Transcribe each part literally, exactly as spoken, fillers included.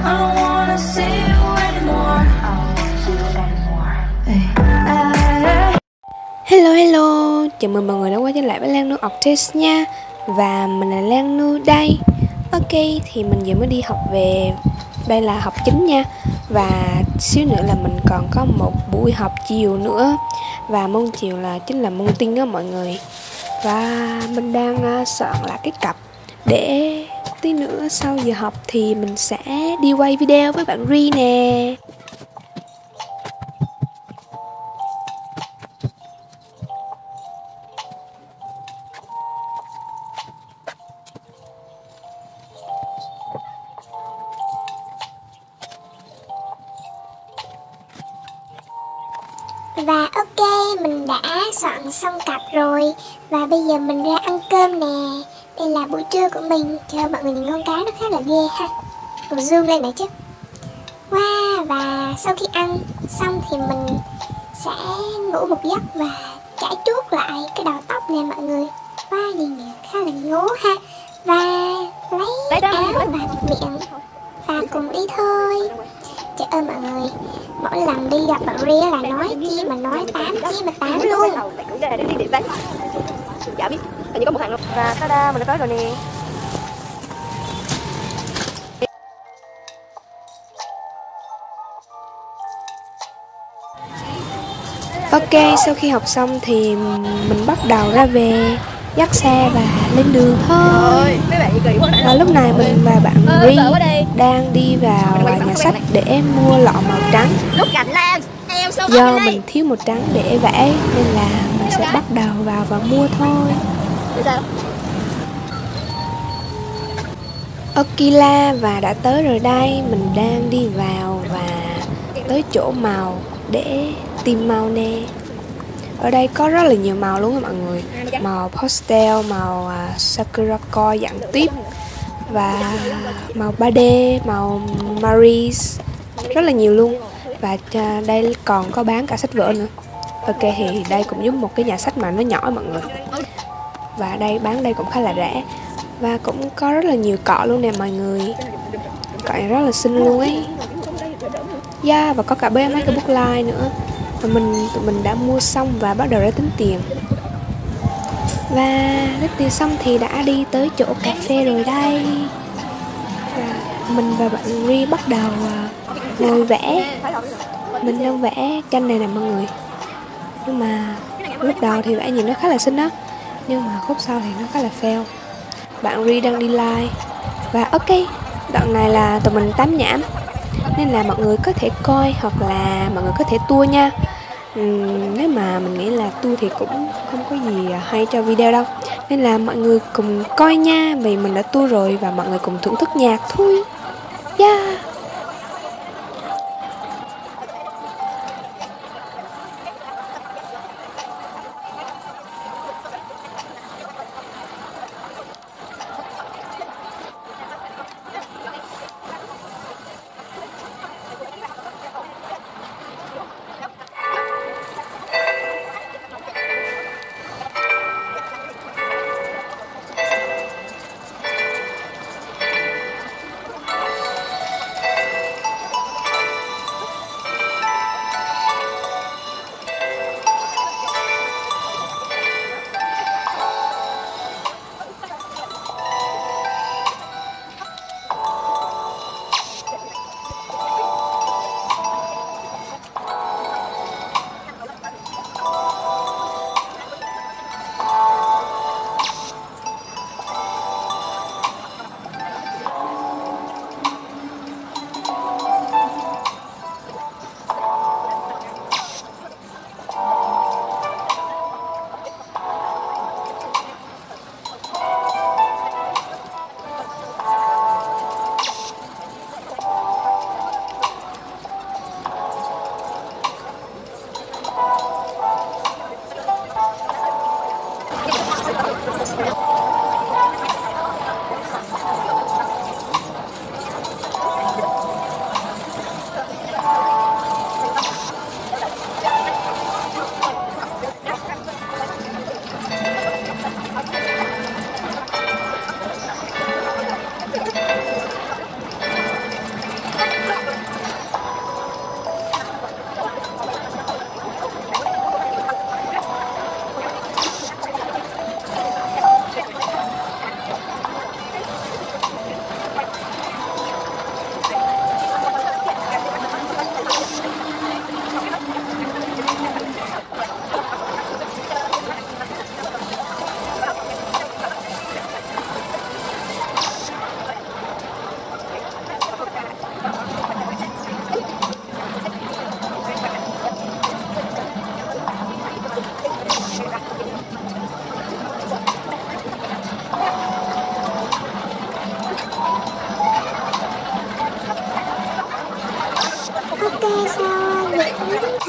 don't wanna see you anymore. Hello hello, chào mừng mọi người đã quay trở lại với Lan Nu Octase nha. Và mình là Lan Nu đây. Ok, thì mình vừa mới đi học về. Đây là học chính nha. Và xíu nữa là mình còn có một buổi học chiều nữa. Và môn chiều là chính là môn tin đó mọi người. Và mình đang uh, soạn lại cái cặp để tí nữa sau giờ học thì mình sẽ đi quay video với bạn Ri nè. Và ok, mình đã soạn xong cặp rồi. Và bây giờ mình ra ăn cơm nè. Đây là buổi trưa của mình. Trời ơi, mọi người nhìn con cá nó khá là ghê ha. Còn zoom lên này chứ. Wow, và sau khi ăn xong thì mình sẽ ngủ một giấc và chải chuốt lại cái đầu tóc nè mọi người. Wow, nhìn khá là ngố ha. Và lấy áo và miệng và cùng đi thôi. Trời ơi mọi người, mỗi lần đi gặp bạn Ria là nói chi mà nói tám chi mà tám luôn. Dạ biết, hình như có một hàng luôn. Và ta-da, mình đã tới rồi nè. Ok, sau khi học xong thì mình bắt đầu ra về, dắt xe và lên đường thôi. Và lúc này mình và bạn Ri đang đi vào nhà sách để mua lọ màu trắng. Do mình thiếu màu trắng để vẽ nên là mình sẽ bắt đầu vào và mua thôi. Okila và đã tới rồi đây. Mình đang đi vào và tới chỗ màu để tìm màu nè. Ở đây có rất là nhiều màu luôn á mọi người. Màu pastel, màu uh, sakura dạng tiếp và màu ba D, màu Maris, rất là nhiều luôn. Và uh, đây còn có bán cả sách vở nữa. Ok, thì đây cũng giống một cái nhà sách mà nó nhỏ mọi người. Và đây bán đây cũng khá là rẻ. Và cũng có rất là nhiều cọ luôn nè mọi người. Cọ này rất là xinh luôn ấy. Yeah, và có cả mấy cái book line nữa. Và mình tụi mình đã mua xong và bắt đầu ra tính tiền. Và tính tiền xong thì đã đi tới chỗ cà phê rồi đây. Và mình và bạn Ri bắt đầu uh, ngồi vẽ. Mình đang vẽ tranh này nè mọi người. Nhưng mà lúc đầu thì vẽ nhìn nó khá là xinh đó. Nhưng mà khúc sau thì nó khá là fail. Bạn Ri đang đi live. Và ok, đoạn này là tụi mình tám nhảm nên là mọi người có thể coi hoặc là mọi người có thể tua nha. uhm, Nếu mà mình nghĩ là tua thì cũng không có gì hay cho video đâu. Nên là mọi người cùng coi nha. Vì mình đã tua rồi và mọi người cùng thưởng thức nhạc thôi. Yeah.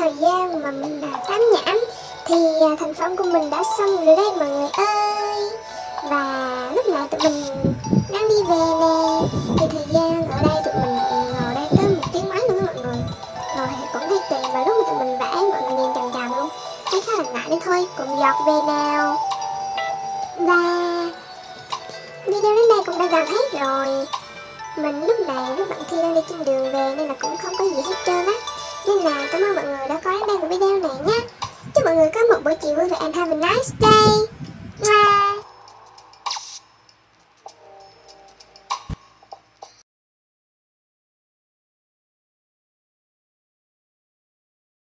thời gian mà mình đã tám nhảm thì thành phẩm của mình đã xong rồi đấy mọi người ơi. Và lúc này tụi mình đang đi về nè, thì thời gian ở đây tụi mình ngồi đây tới một tiếng mấy luôn đó mọi người. Rồi cũng thấy tiền và lúc mà tụi mình vẽ mọi người nhìn chằm chằm luôn, thấy khá là ngại nên thôi cùng dọc về nào. Và video đến đây cũng đã gần hết rồi. Mình lúc này với bạn Thi đang đi trên đường về nên là cũng không có gì hết trơn á. Nên là cảm ơn mọi người đã có đến đây của video này nhé. Chúc mọi người có một buổi chiều vui vẻ and have a nice day.